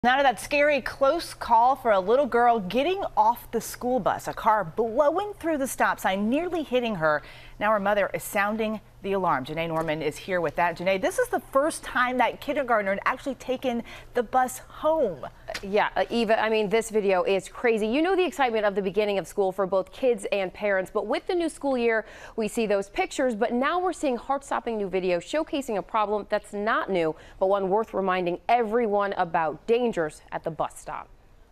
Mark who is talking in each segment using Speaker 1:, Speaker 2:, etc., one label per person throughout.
Speaker 1: Now to that scary close call for a little girl getting off the school bus. A car blowing through the stop sign, nearly hitting her. Now her mother is sounding the alarm. Janae Norman is here with that. Janae, this is the first time that kindergartner had actually taken the bus home.
Speaker 2: Yeah, Eva, I mean, this video is crazy. You know the excitement of the beginning of school for both kids and parents, but with the new school year, we see those pictures, but now we're seeing heart-stopping new videos showcasing a problem that's not new, but one worth reminding everyone about: dangers at the bus stop.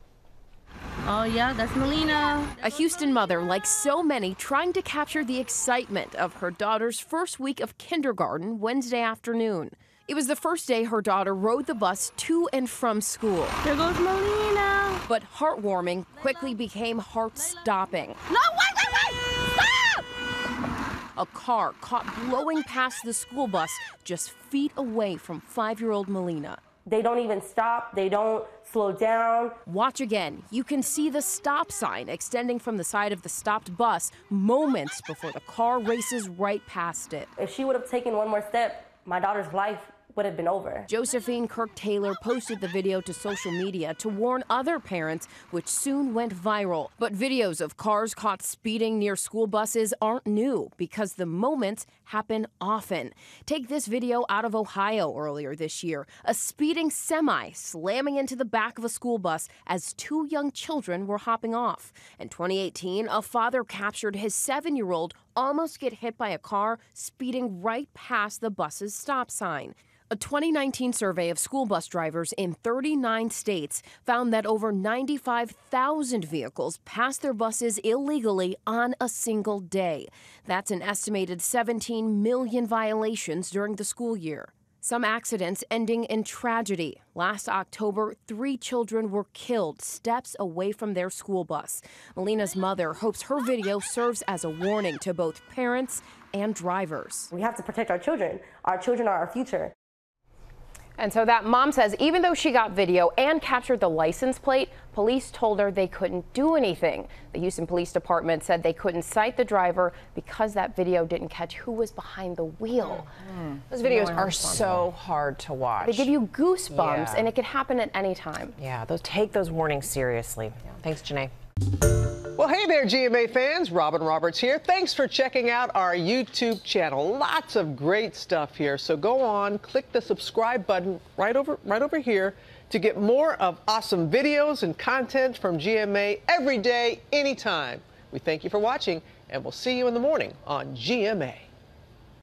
Speaker 3: Oh yeah, that's Melina.
Speaker 4: A Houston mother, like so many, trying to capture the excitement of her daughter's first week of kindergarten Wednesday afternoon. It was the first day her daughter rode the bus to and from school.
Speaker 3: There goes Melina.
Speaker 4: But heartwarming quickly became heart-stopping.
Speaker 3: No, wait! Stop!
Speaker 4: A car caught blowing past the school bus just feet away from 5-year-old Melina.
Speaker 5: They don't even stop. They don't slow down.
Speaker 4: Watch again. You can see the stop sign extending from the side of the stopped bus moments before the car races right past it.
Speaker 5: If she would have taken one more step, my daughter's life would have been over.
Speaker 4: Josephine Kirk Taylor posted the video to social media to warn other parents, which soon went viral. But videos of cars caught speeding near school buses aren't new because the moments happen often. Take this video out of Ohio earlier this year. A speeding semi slamming into the back of a school bus as 2 young children were hopping off. In 2018, a father captured his 7-year-old almost get hit by a car speeding right past the bus's stop sign. A 2019 survey of school bus drivers in 39 states found that over 95,000 vehicles passed their buses illegally on a single day. That's an estimated 17 million violations during the school year. Some accidents ending in tragedy. Last October, 3 children were killed steps away from their school bus. Melina's mother hopes her video serves as a warning to both parents and drivers.
Speaker 5: We have to protect our children. Our children are our future.
Speaker 2: And so that mom says even though she got video and captured the license plate, police told her they couldn't do anything. The Houston Police Department said they couldn't cite the driver because that video didn't catch who was behind the wheel.
Speaker 6: Those videos are so hard to watch.
Speaker 2: They give you goosebumps, and it could happen at any time.
Speaker 6: Yeah, take those warnings seriously. Thanks, Janae.
Speaker 7: Well, hey there, GMA fans. Robin Roberts here. Thanks for checking out our YouTube channel. Lots of great stuff here. So go on, click the subscribe button right over here to get more of awesome videos and content from GMA every day, anytime. We thank you for watching, and we'll see you in the morning on GMA.